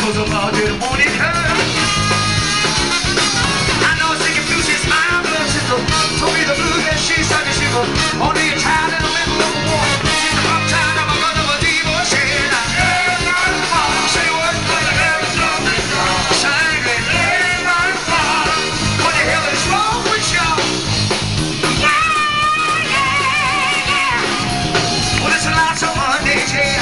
goes about it, won't it hurt? I know singing blues is my blood sister. Told me the blues that she started to shiver. Only a child in the middle of a war. She's the pop child of a brother of a divorce. Say what? Sing it. What the hell is wrong with y'all? Well, it's lots of Mondays, yeah.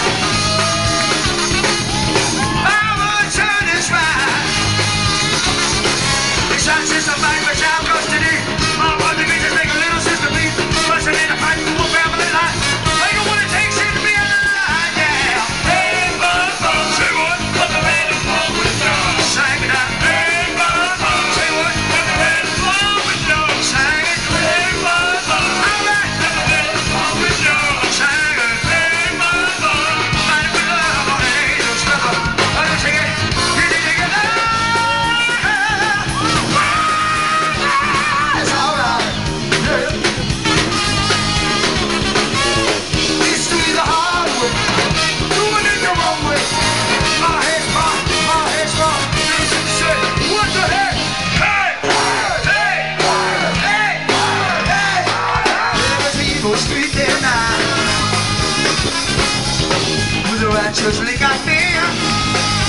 Since I'm back with child custody, my mother can just make a little sister be rushing in to fight for a family life. They know what it takes to be alive, yeah. Hey, mama, say what? What the man is wrong with y'all? Sing it out. Hey, mama, say what? What the man is wrong with y'all? Sing it. Hey, mama, all right. What the man is wrong with y'all? Sing it. Hey, mama, mighty good love on the angels, brother. Let me sing it. Did you dig it out? Just like I feel